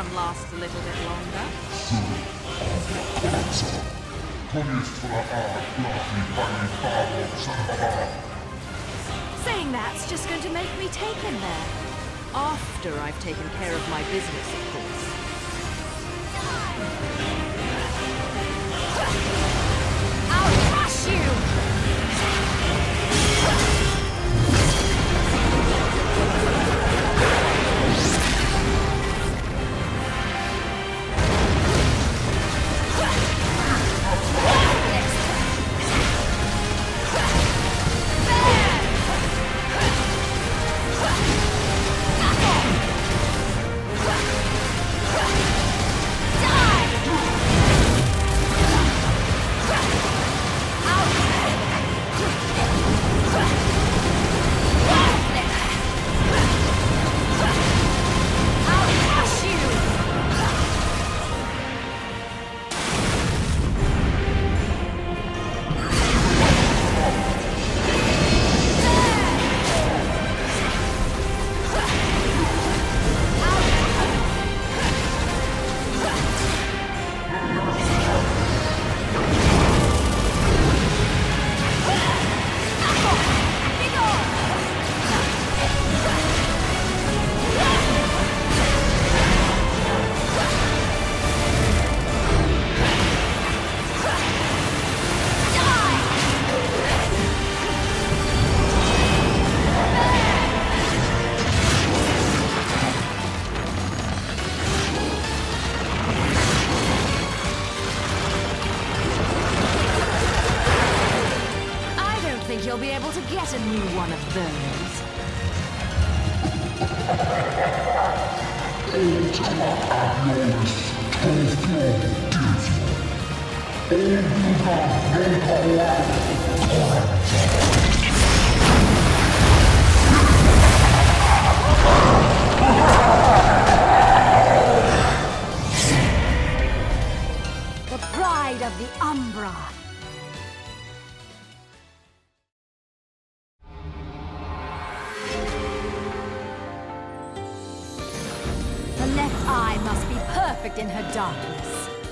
one lasts a little bit longer. Saying that's just going to make me take him there. After I've taken care of my business, of course. I'll crush you! You'll be able to get a new one of those. The Bride of the Umbra. The left eye must be perfect in her darkness.